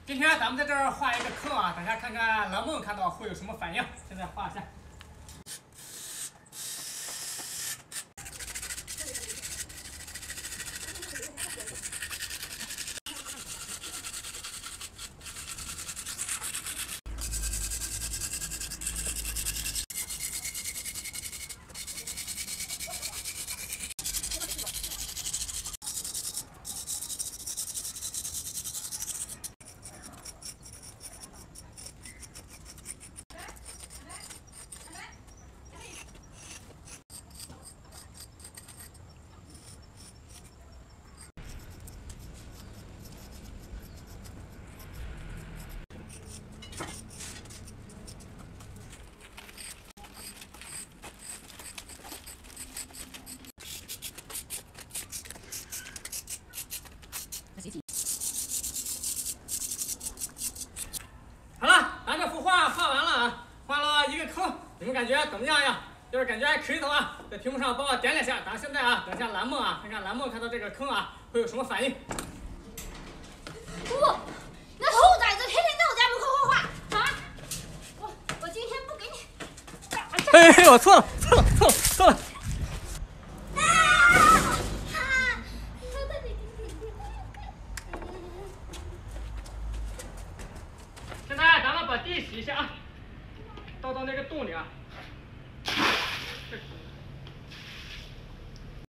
今天咱们在这儿画一个坑啊，大家看看蓝梦看到会有什么反应。现在画一下。 好了，咱这幅画画完了啊，画了一个坑，你们感觉怎么样呀？要是感觉还可以的话，在屏幕上帮我点两下。咱现在啊，等一下蓝梦啊，看看蓝梦看到这个坑啊会有什么反应。 不，那兔崽子天天在我家门口画画啊！我今天不给你。 哎，我错了。 现在咱们把地洗一下啊，倒到那个洞里啊。